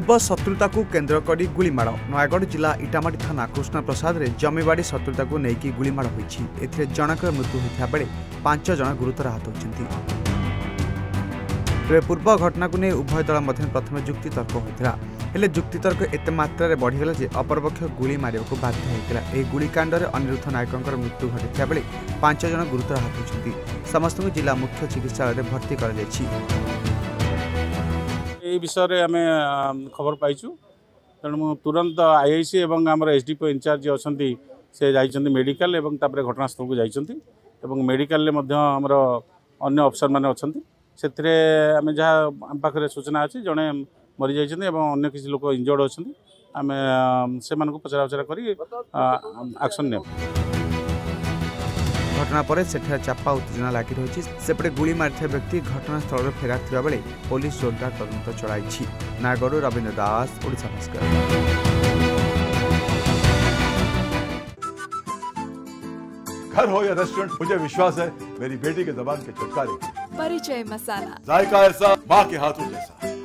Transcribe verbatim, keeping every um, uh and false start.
पूर्व शत्रुता को केन्द्र कर गुलीमाड़ नयगढ़ जिला इटामाटी थाना कृष्ण प्रसाद रे जमीबाड़ी शत्रुता को लेकिन गुलीमाड़ होती ए जनक मृत्यु होता बेले पांच जन गुरुतर आहत होती। पूर्व घटना को नहीं उभय दल मध्य प्रथम जुक्तितर्क होता हेले जुक्तितर्क एत मात्रा बढ़ीगला जे अपरपक्ष गुली मारिया को बाध्य होता। यह गुलिकांड में अनिरुद्ध नायकों मृत्यु घटी बेले पांच जन गुरुतर आहत होती। समस्त जिला मुख्य चिकित्सालय भर्ती कर विषय आम खबर पाइचु तेणु मु तुरंत आईआईसी एवं आम एसडीपीओ इंचार्ज अच्छा से जाइए मेडिकल एवं तापर घटनास्थल को जाइए मेडिकल आमर अन्य अफसर मैंने अच्छा से आम जहाँ आम पाखे सूचना अच्छी जड़े मरी जाइए अन्य किसी लोक इंजर्ड अच्छा आम से पचरा उचरा कर एक्शन ने घटना पर सेठा चापा उत्तेजना लगी रही सेपटे गुली मारी व्यक्ति घटनास्थल में फेरार थिबा बेले पुलिस जोरदार तदंत चलाई। नयगढ़ रविंद्र दास ओडिशा भास्कर। घर हो या रेस्टोरेंट मुझे विश्वास है मेरी बेटी के जबान के छुटकारे परिचय मसाला जायका ऐसा माँ के हाथों जैसा।